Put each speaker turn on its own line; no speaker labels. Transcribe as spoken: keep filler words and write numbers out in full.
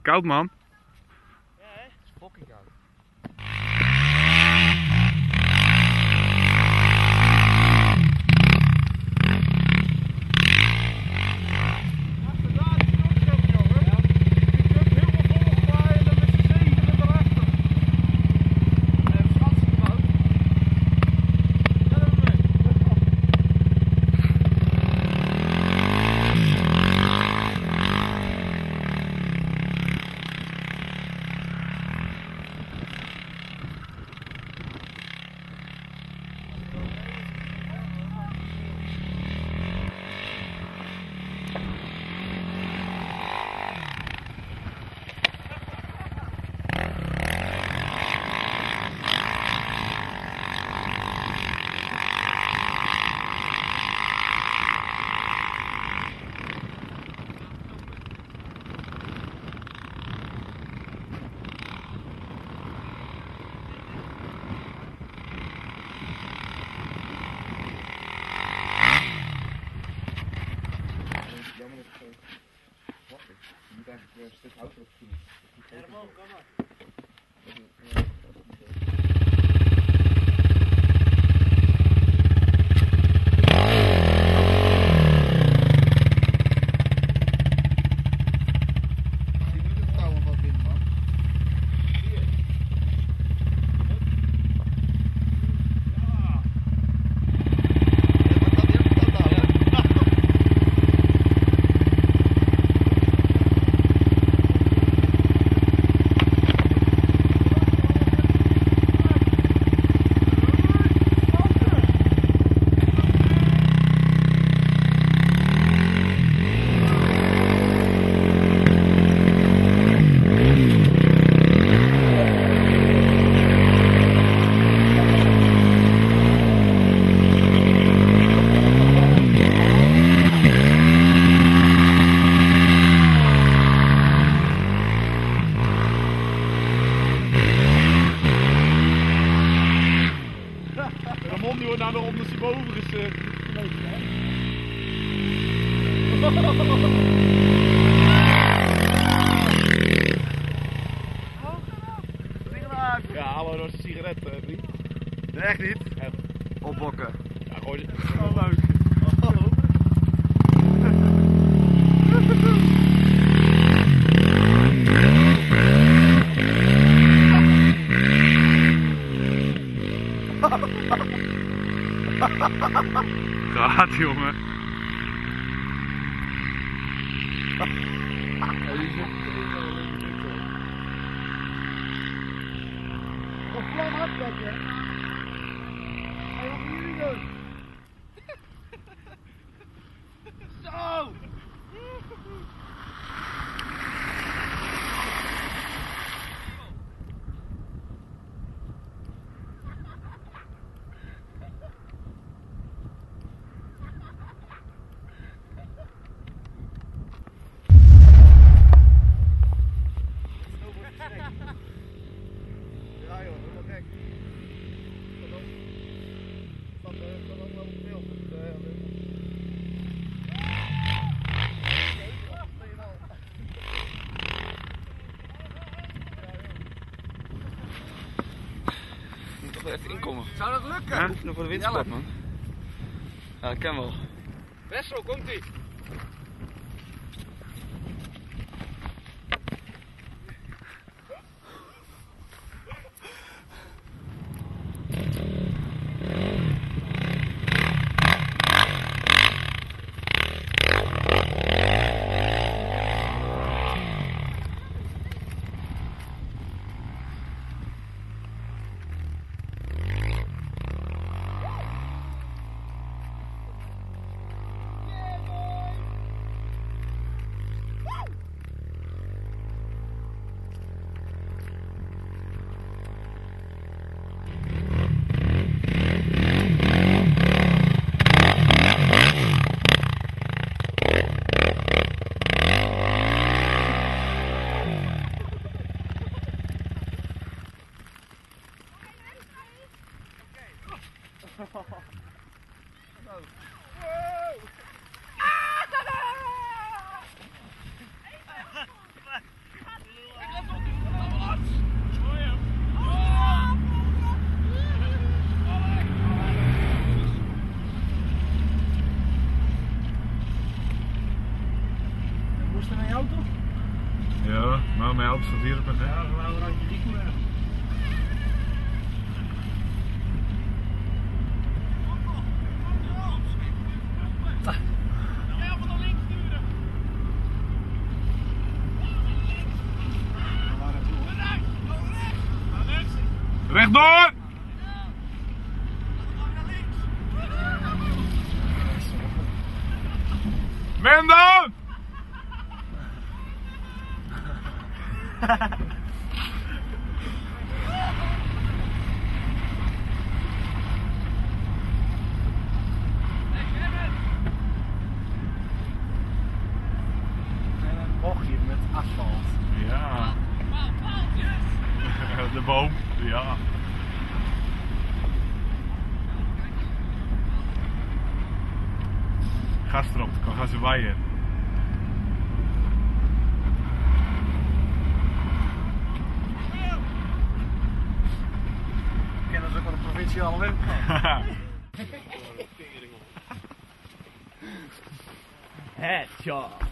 Koud, man.
Ja, hè? Het is fucking koud.
Een stuk hout erop doen.
Ja, dat kan maar.
Die doet het touw wat binnen, man. Hier. Ja. Ja, wat had je dat halen?
Ramon die wordt naar de ondersteboven gesleurd. Ja, hallo, dat is een sigaret, uh, vriend.
Nee, echt niet.
Echt.
Opbokken.
Ja, gooi het. Oh, leuk. Gaat, jongen.
Wat vlam had dat, hè? Hey, wat moet jullie doen? Zo! Ja joh, helemaal gek. Dat kan ook wel op beeld.
Je moet toch wel even inkomen.
Zou dat lukken?
Huh?
Oefenen voor de wintersport, man. Ja, dat kan wel.
Best zo, komt ie.
mijn auto staat hier op een weg.
Ja, dan een randje die koe.
Rechtdoor! Mendo!
Bochtje met asfalt.
Ja. De boom, ja. Gas erop, dan gaan ze waaien.
Kennen ze ook wel de provinciale weg?
Headshot.